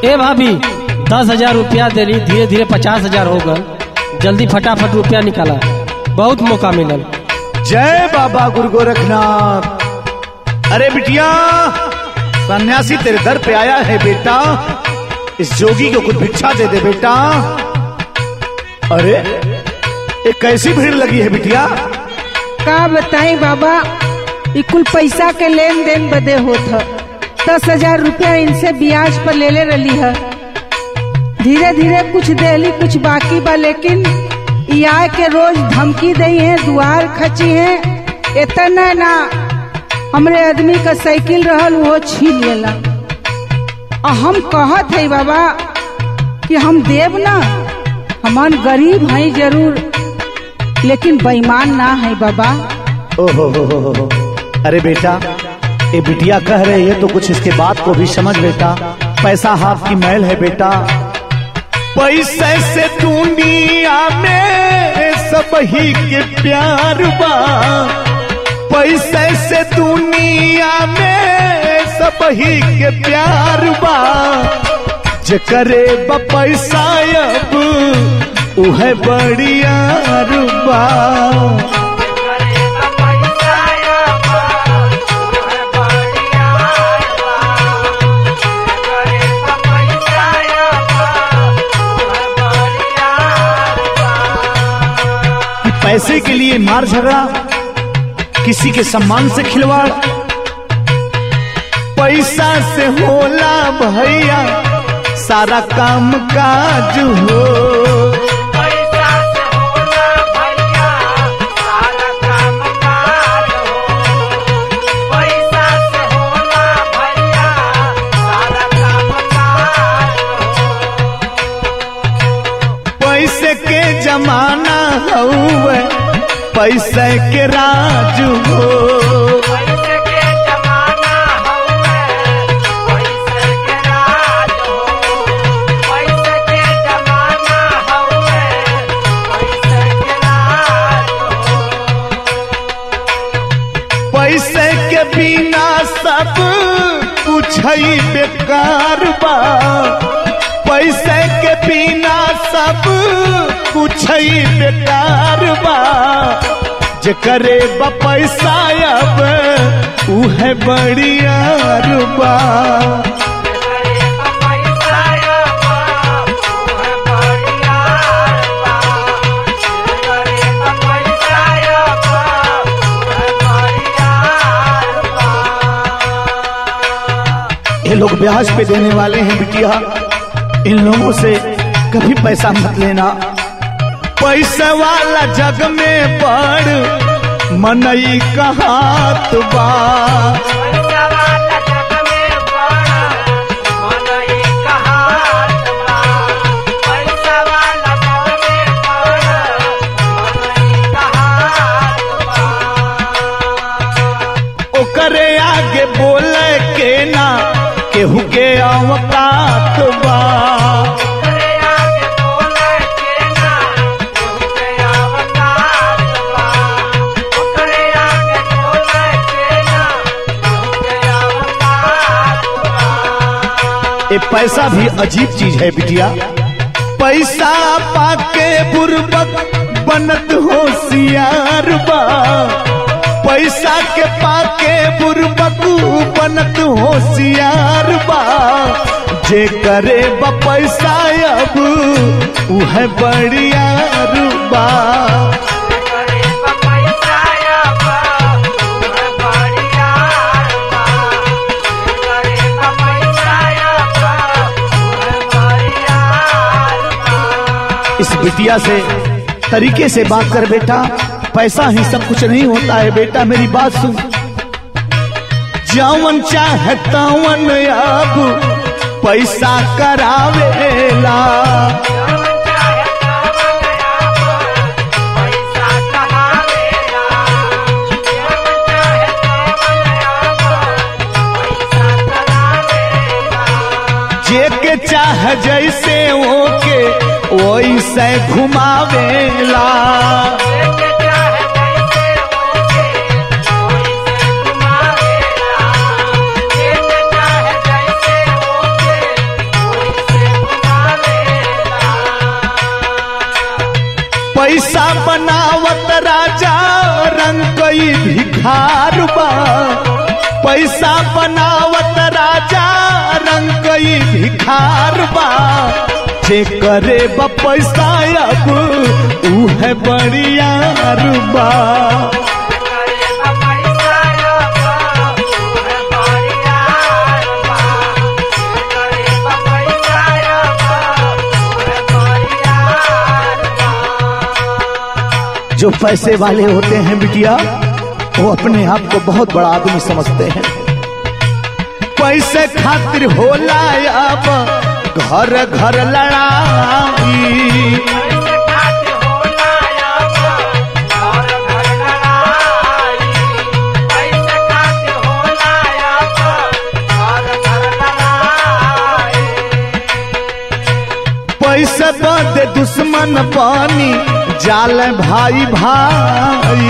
ए भाभी 10,000 रुपया दे ली, धीरे धीरे 50,000 हो गए। जल्दी फटाफट रुपया निकाला, बहुत मौका मिलल। जय बाबा गुरु गोरखनाथ। अरे बिटिया, सन्यासी तेरे दर पे आया है बेटा, इस जोगी को कुछ भिक्षा दे दे बेटा। अरे एक कैसी भीड़ लगी है बिटिया? का बताई बाबा, कुल पैसा के लेन देन बदे होत है। 10,000 रुपया इनसे ब्याज पर ले रही है। धीरे धीरे कुछ देली, कुछ बाकी बा, लेकिन आए के रोज धमकी दई है, दुआर खची है। इतना ना हमरे आदमी का साइकिल रहल वो छीन लेला। हम कहत है बाबा कि हम देव ना, हमान गरीब हैं जरूर, लेकिन बेईमान ना है बाबा। ओहो, अरे बेटा, ये बिटिया कह रही है तो कुछ इसके बात को भी समझ बेटा। पैसा हाथ की मैल है बेटा। पैसे से दुनिया में सब ही के प्यार बा, पैसे से दुनिया में सब ही के प्यार बा। जे करे बा पैसा अब उहे बढ़िया रुबा। पैसे के लिए मार झगड़ा, किसी के सम्मान से खिलवाड़, पैसा से होला भैया सारा काम काज हो। पैसा से होला भैया सारा काम काज हो। पैसा से होला भैया सारा काम काज हो। पैसे के जमाना हउवे, पैसे के राज हो। पैसे के जमाना हउवे, पैसे के राज हो। पैसे के जमाना हउवे, पैसे के राज हो। पैसे के बिना सब कुछ ही बेकार बा, पैसे के बिना सब कुछ ही बेकार बा। जे करे बा पैसा अब उहे बढ़िया रुबा। ये लोग ब्याज पे देने वाले हैं बिटिया, इन लोगों से कभी पैसा मत लेना। पैसे वाला जग में बड़ मनई का हाथ बा। पैसा वाला जग में बड़ा मनई का हाथ बा। पैसा वाला जग में बड़ा मनई का हाथ बा। ओकरे आगे बोले के ना केहू के औकात बा। ये पैसा भी अजीब चीज है बिटिया। पैसा पाके बुर्बक बनत होशियार बा, पैसा के पाके बुर्बक बनत होशियार बा। जे करे बा पैसा अब उहे बढ़िया रुबा। इस बिटिया से तरीके से बात कर बेटा, पैसा ही सब कुछ नहीं होता है बेटा। मेरी बात सुन, जवन चाहे तवन अब पैसा करावेला। जे के चाह जैसे ओके वैसे घुमावेला। पैसा बनावत राजा रंग कई भिखार बा। पैसा बनावत राजा रंग कई भिखार बा। जे करे बा पैसा अब ऊ है बड़ियार बा। जो पैसे वाले होते हैं बिटिया वो अपने आप को बहुत बड़ा आदमी समझते हैं। पैसे खातिर होला अब घर घर लड़ाई। पैसे बदे दुश्मन पानी जाल भाई भाई।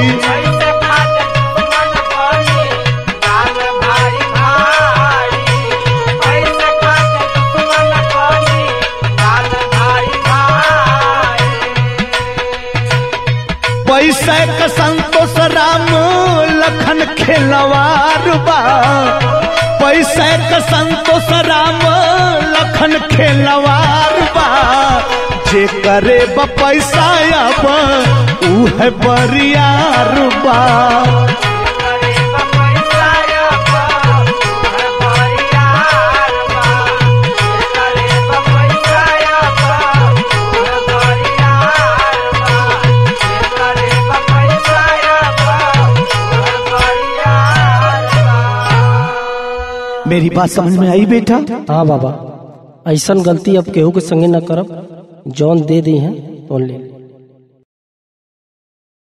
पैसे का संतोष राम लखन खेलवार बा। पैसे का संतोष राम लखन खेलवार बा। जे करे बा पैसा अब ऊ है बरियार बा। मेरी बात समझ में आई बेटा? हाँ बाबा, ऐसा गलती अब केहू के संगे न करब। जौन दे दी है तो ले।